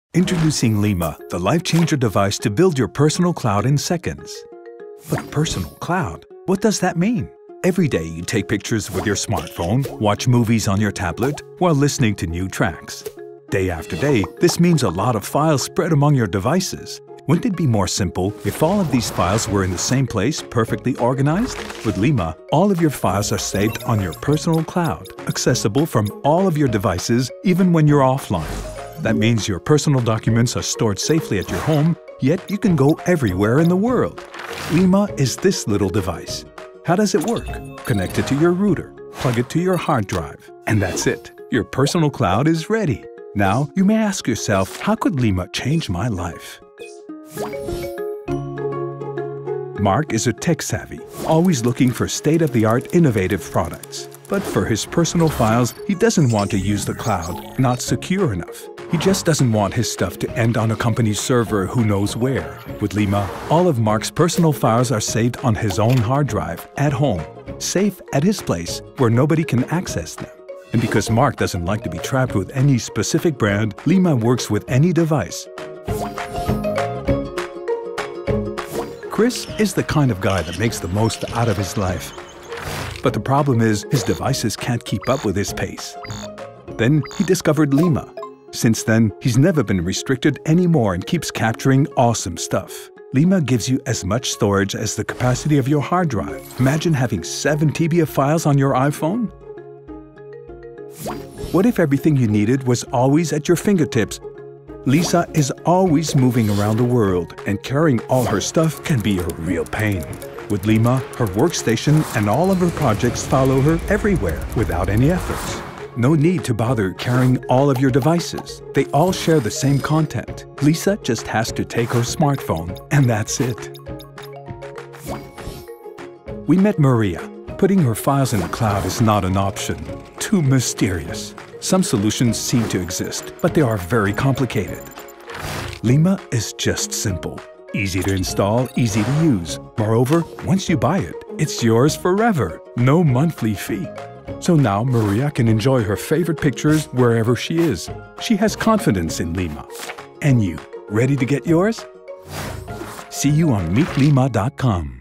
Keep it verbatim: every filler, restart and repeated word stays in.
Introducing Lima, the life-changer device to build your personal cloud in seconds. But a personal cloud? What does that mean? Every day you take pictures with your smartphone, watch movies on your tablet, while listening to new tracks. Day after day, this means a lot of files spread among your devices. Wouldn't it be more simple if all of these files were in the same place, perfectly organized? With Lima, all of your files are saved on your personal cloud, accessible from all of your devices, even when you're offline. That means your personal documents are stored safely at your home, yet you can go everywhere in the world. Lima is this little device. How does it work? Connect it to your router, plug it to your hard drive, and that's it. Your personal cloud is ready. Now, you may ask yourself, how could Lima change my life? Mark is a tech-savvy, always looking for state-of-the-art innovative products. But for his personal files, he doesn't want to use the cloud, not secure enough. He just doesn't want his stuff to end on a company's server who knows where. With Lima, all of Mark's personal files are saved on his own hard drive, at home, safe at his place where nobody can access them. And because Mark doesn't like to be trapped with any specific brand, Lima works with any device. Chris is the kind of guy that makes the most out of his life. But the problem is, his devices can't keep up with his pace. Then he discovered Lima. Since then, he's never been restricted anymore and keeps capturing awesome stuff. Lima gives you as much storage as the capacity of your hard drive. Imagine having seven T B of files on your iPhone. What if everything you needed was always at your fingertips? Lisa is always moving around the world, and carrying all her stuff can be a real pain. With Lima, her workstation and all of her projects follow her everywhere without any efforts. No need to bother carrying all of your devices. They all share the same content. Lisa just has to take her smartphone, and that's it. We met Maria. Putting her files in the cloud is not an option. Too mysterious. Some solutions seem to exist, but they are very complicated. Lima is just simple. Easy to install, easy to use. Moreover, once you buy it, it's yours forever. No monthly fee. So now Maria can enjoy her favorite pictures wherever she is. She has confidence in Lima. And you, ready to get yours? See you on meet lima dot com.